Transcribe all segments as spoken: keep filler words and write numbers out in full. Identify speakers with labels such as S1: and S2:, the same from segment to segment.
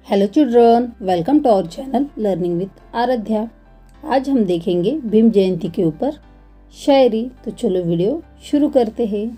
S1: Hello children, welcome to our channel learning with Aaradhya. आज हम देखेंगे भीम जयंती के ऊपर शायरी। तो चलो वीडियो शुरू करते हैं।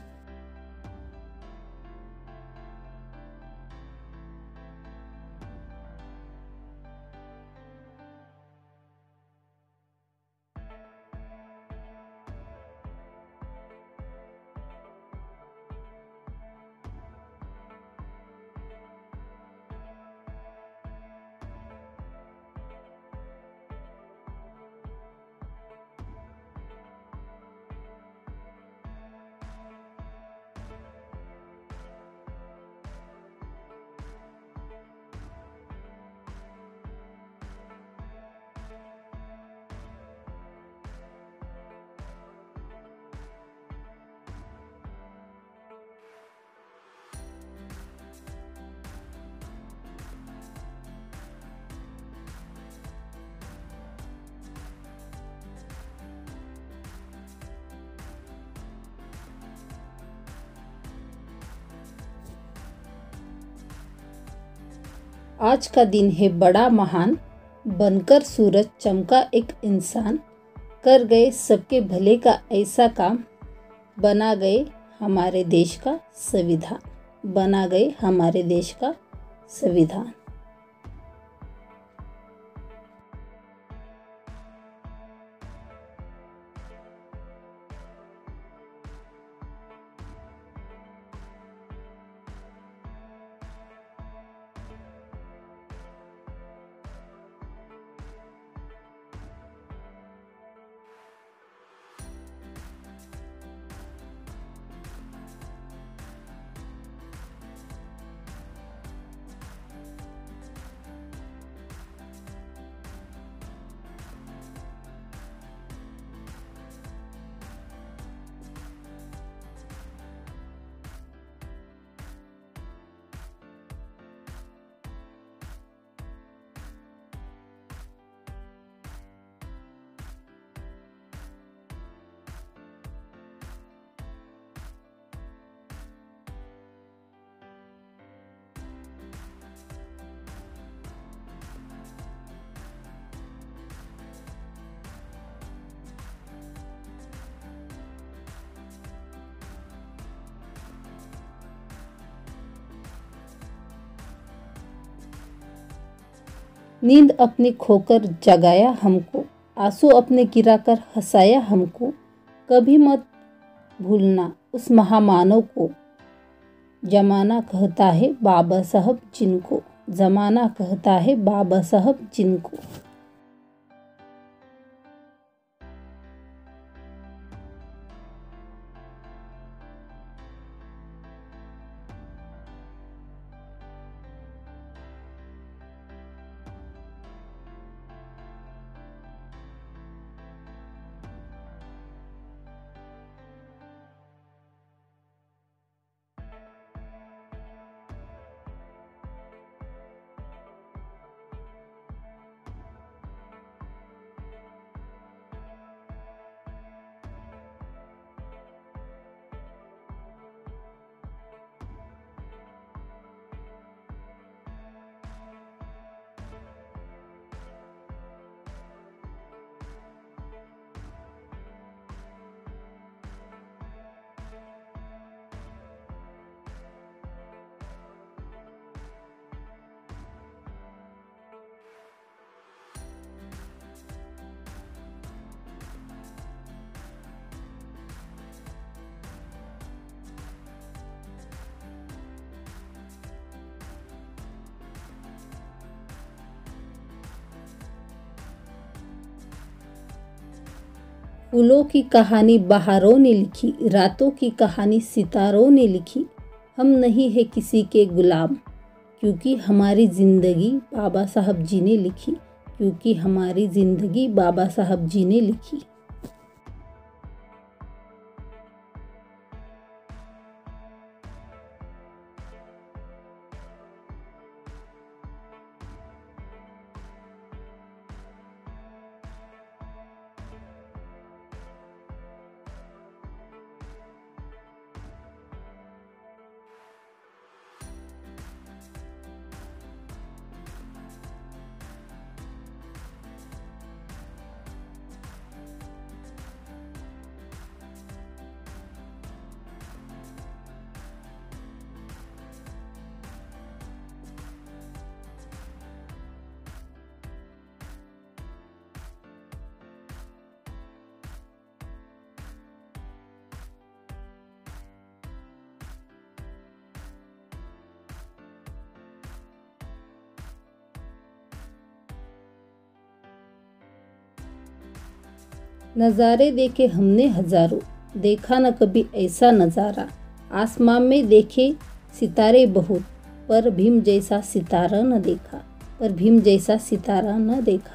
S1: आज का दिन है बड़ा महान, बनकर सूरज चमका एक इंसान। कर गए सबके भले का ऐसा काम, बना गए हमारे देश का संविधान। बना गए हमारे देश का संविधान। नींद अपनी खोकर जगाया हमको, आंसू अपने गिराकर हंसाया हमको। कभी मत भूलना उस महामानव को, जमाना कहता है बाबा साहब जिनको। जमाना कहता है बाबा साहब जिनको। फूलों की कहानी बहारों ने लिखी, रातों की कहानी सितारों ने लिखी। हम नहीं है किसी के गुलाम, क्योंकि हमारी ज़िंदगी बाबा साहब जी ने लिखी। क्योंकि हमारी ज़िंदगी बाबा साहब जी ने लिखी। नज़ारे देखे हमने हजारों, देखा न कभी ऐसा नज़ारा। आसमान में देखे सितारे बहुत, पर भीम जैसा सितारा न देखा, पर भीम जैसा सितारा न देखा।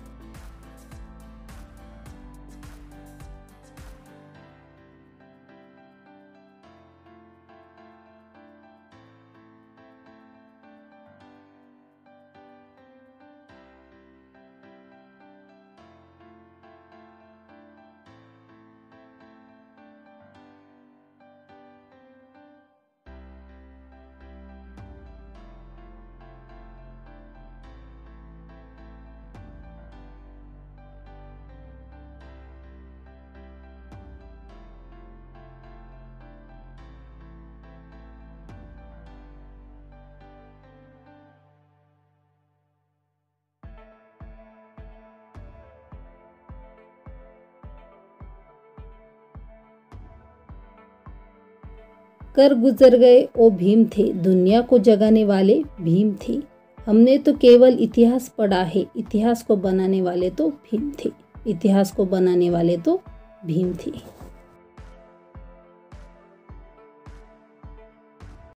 S1: कर गुजर गए वो भीम थे, दुनिया को जगाने वाले भीम थे। हमने तो केवल इतिहास पढ़ा है, इतिहास को बनाने वाले तो भीम थे, इतिहास को बनाने वाले तो भीम थे।